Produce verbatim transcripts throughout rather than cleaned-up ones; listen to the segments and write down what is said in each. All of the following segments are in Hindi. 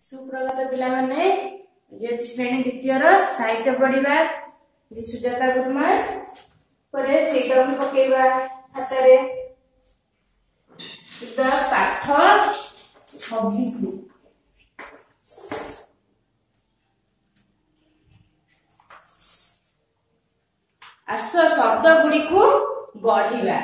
सुप्रभात पिला माने जे श्रेणी द्वितीय साहित्य पढ़िबा जे सुजाता गुरुमा परे सेटा को पकेबा खाता रे सुदा पाठ छब्बीस आस शब्द गुडी को गढ़िबा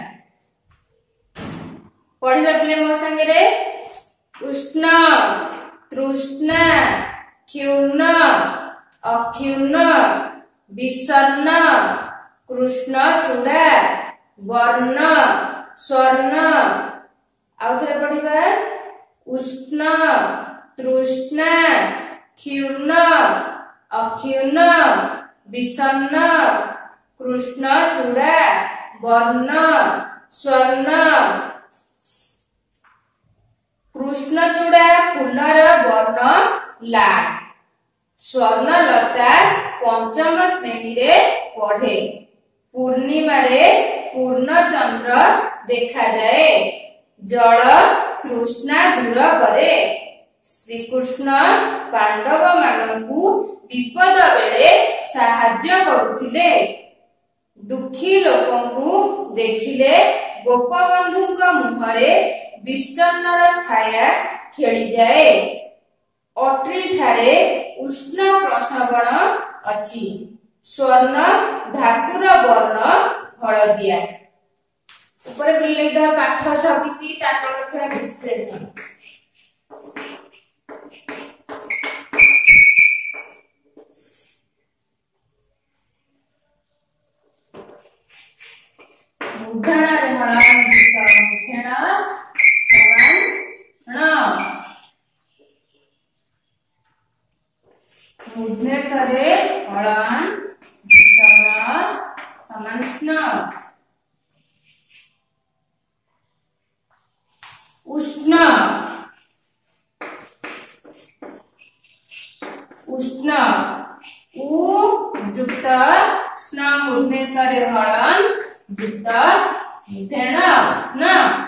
पढ़िबा पिले मो संगे रे उष्ण तृष्ण क्षुण्ण अक्षुण्ण विषण्ण कृष्णचूड़ा वर्ण स्वर्ण आउथरे पढ़िबा उष्ण तृष्ण क्षुण्ण अक्षुण्ण विषण्ण कृष्णचूड़ा वर्ण स्वर्ण कृष्णचूड़ा फूलर वर्ण लाल स्वर्णलता पंचम श्रेणी रे पढ़े पूर्णिमा रे पूर्ण चंद्र देखा जाए जल तृष्णा दूर करे श्रीकृष्ण पांडव मानकु विपद बेले साहाय्य करुथिले दुखी लोकंकु देखिले गोपबंधुଙ୍କ मुहरे विषण्णर छाया खेली जाए अट्री ठारे उष्ण प्रश्नवण अछि स्वर्ण धातुर वर्ण हलदिया ऊपर लिख पाठ छब्बीस ता तलखा विश्लेषण मुद्रण रे हळन मुद्रण समान न मुद्नेसरे हळन मुद्रण समान स्न उष्ण उष्ण उ युक्त स्न मुद्नेसरे हळन युक्त मुद्रण न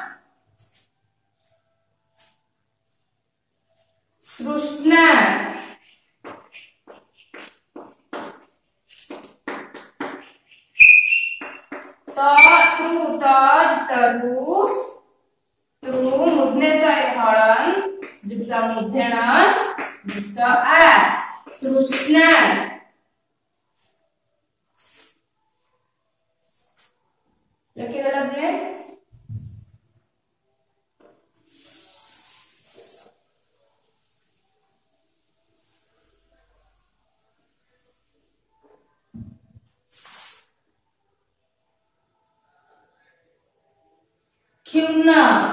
तृष्ण त तु त तरु तृ मुद्नेसरे हळन युक्त मुद्रण युक्त आ तृष्ण लिखि देला प्ले क्षुण्ण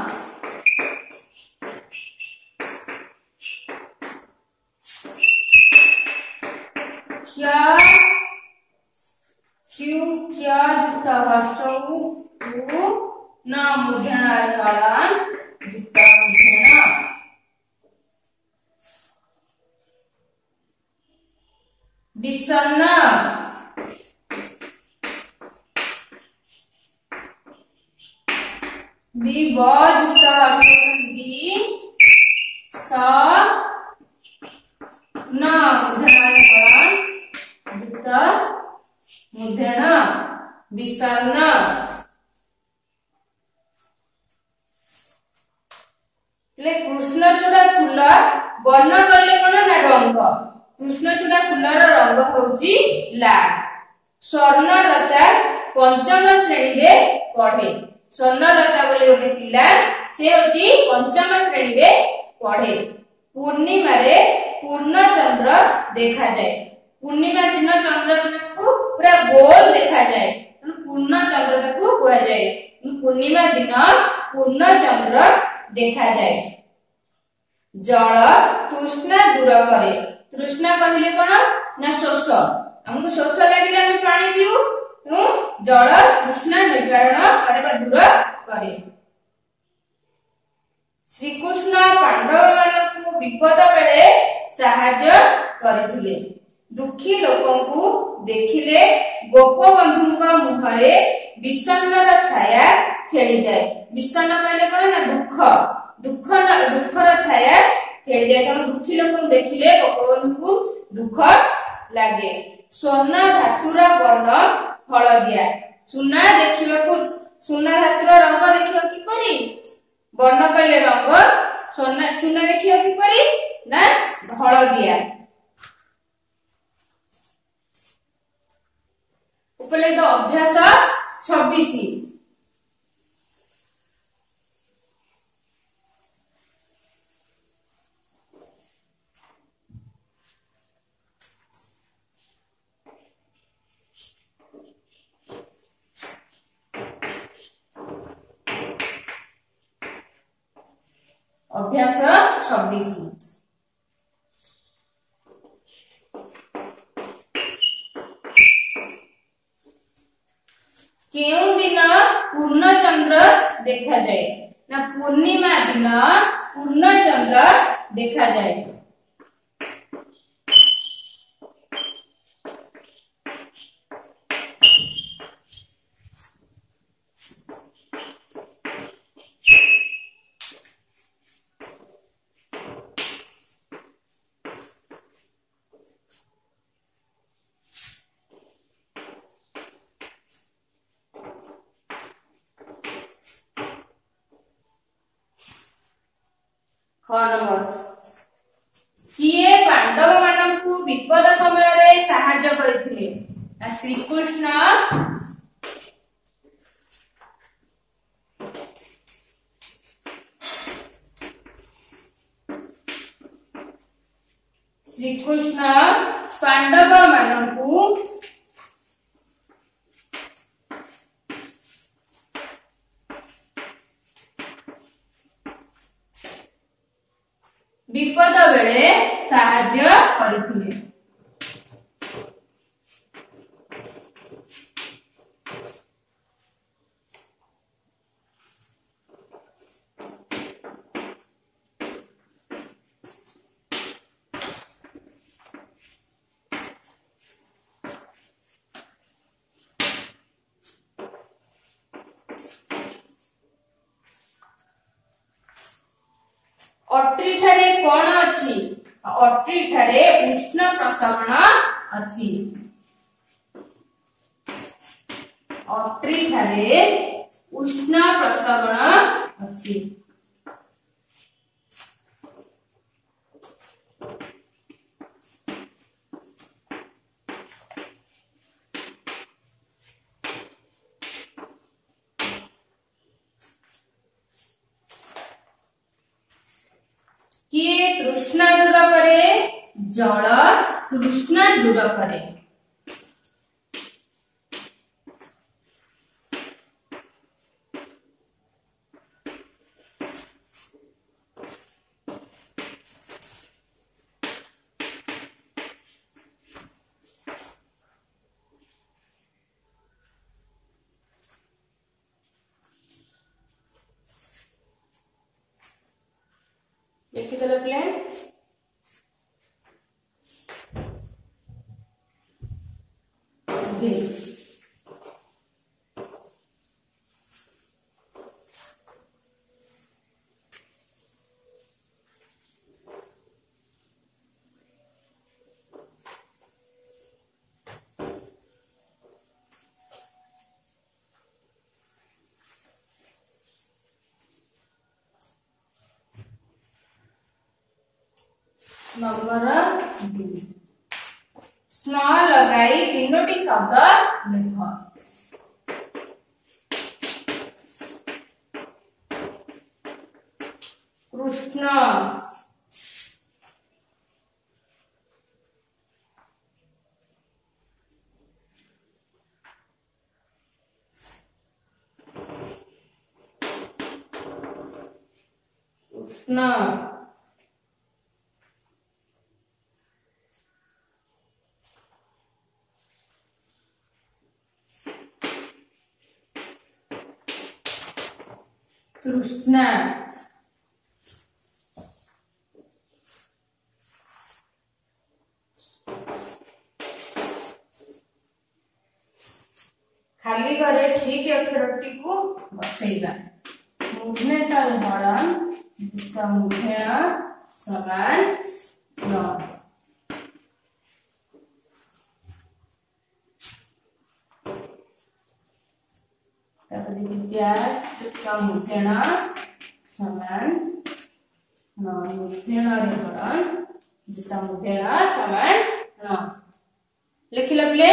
क्ष क्यू क्ष युक्त हर्षौ उ न मुद्रण हळन युक्त मुद्रण विषण्ण विभजुक्त बि स न मुद्रण हळन युक्त मुद्रण विषण्ण ले कृष्णचूड़ा फूल वर्ण कहले कोन ना रंग कृष्णचूड़ा फूलर रंग होची लाल स्वर्णलता पंचम श्रेणी रे पढ़े स्वर्णलता बोले गोटे पिला से होची पंचम श्रेणी रे पढ़े पूर्णिमा रे पूर्ण चंद्र देखा जाए पूर्णिमा दिन चंद्र को पूरा गोल देखा जाए पूर्ण चंद्र को हुआ जाए पूर्णिमा दिन पूर्ण चंद्र देखा जाए जल तृष्णा दूर करे तृष्णा कहले कोन ना शोष हमको शोष लागिले हम पानी पिउ नु जल तृष्णा निवारण करबा दूर करे श्रीकृष्ण पांडव मानकु विपद बेले साहाय्य करिथिले दुखी लोकंकु देखिले गोपबंधुଙ୍କ मुहरे विषण्णर छाया खेली जाए विषण्ण कहले कोन ना दुख दुख दुखर छाया खेली जाए। तेणु दुखी लोक देखिले गोपबंधु को दुख लगे। स्वर्ण धातुर वर्ण हलदिया। सुना देखिबाकू सुना धातुर रंग देखिबा किपरि वर्ण कहले रंग सोना सुना देखिबा किपरि ना हलदिया। उपलिखित अभ्यास छब्बीस। अभ्यास छब्बीस। केउं दिन पूर्ण चंद्र देखा जाए ना पूर्णिमा दिन पूर्ण चंद्र देखा जाए। नंबर किए पांडव मानकु विपद समय रे सहाय्य करथिले श्री कृष्ण। श्री कृष्ण पांडव मानकु विपद बेले साहाय्य करथिले। अट्री ठारे कोन अछि अट्री ठारे उष्ण प्रसवण अछि। अट्री ठारे उष्ण प्रसवण अछि। किए तृष्णा दूर करे जल तृष्णा दूर करे। लिखिदेले प्लेन नंबर दो। स्न लगाई तीनोटी शब्द लिख। कृष्ण कृष्ण तृष्णा खाली घरे ठीक अक्षरटी को बसैबा। मुधने साल हड़न मुधेण समान नौ। द्वितीया तृतीय मुठेण समान नौ। मुठेण द्वितीय मुठेण समान नौ। लिखिल पिले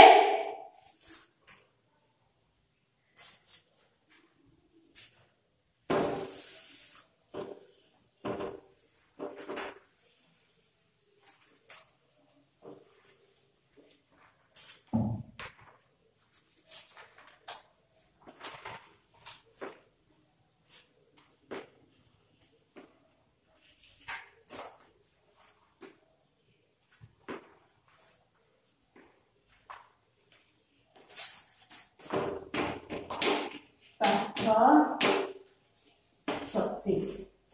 सत्तीस।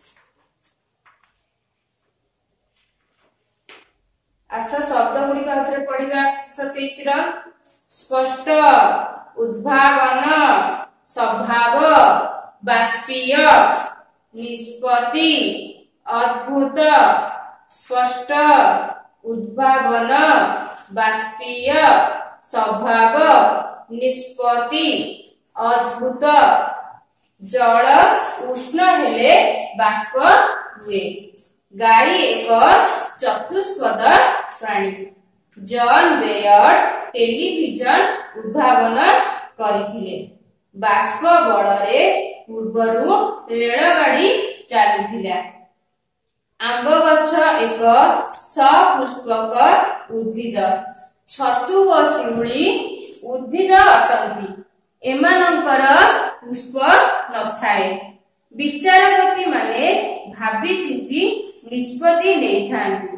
आस शब्द गुड़िक पढ़ा सतैश स्पष्ट उद्भावन स्वभाव बाष्पीय निष्पत्ति अद्भुत स्पष्ट उद्भावन बाष्पीय स्वभाव निष्पत्ति अद्भुत जल उष्ण हेले बाष्प हुए। गाड़ी एक चतुष्पद प्राणी। जॉन बेयर टेलीविजन उद्भावन करथिले। बाष्प बଳରେ पूर्वरु रेलगाड़ी चालुथिला। आंब गछ एक सपुष्पक उद्भिद। छतु व शिउली उद्भिद अटंती। एमानंकर पुष्प नथाए। विचारपति माने भाबी चिंती निष्पत्ति लेथांती।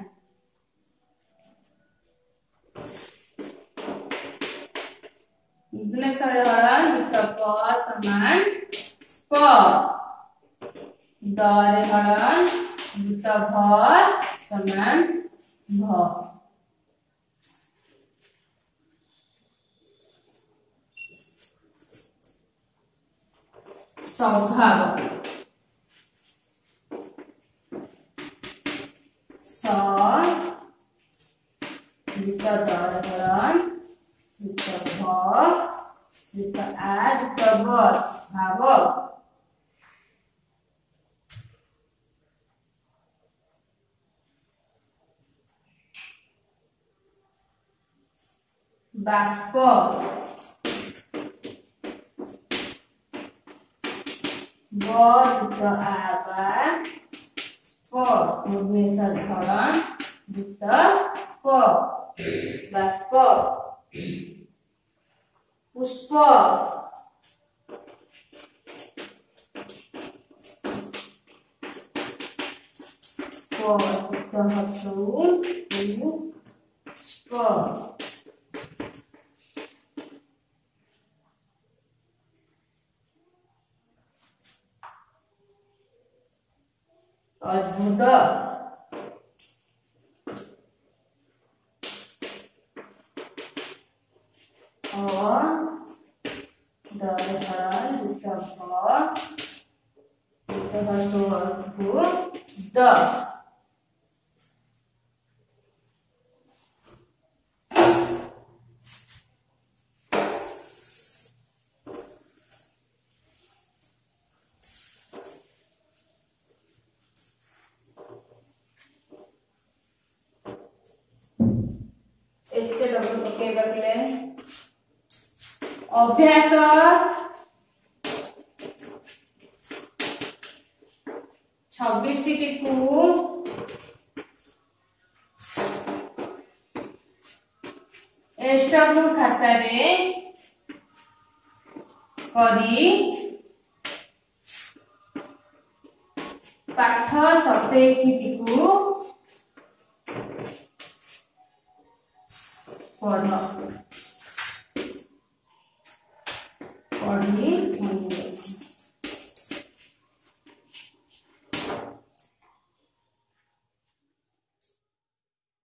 प समान प दरे हलन भ समान भ। स्वभाव स दरहलन भ आज भाव। बाष्प आबा भुवनेश्वर धरण दुत प बाष्प। पुष्प पुष्प अद्भुत द अभ्यास छब्बीस टी एसडब्ल्यू खाता रे करी पाठ सत्ताईस टी पढ़ पढ़ी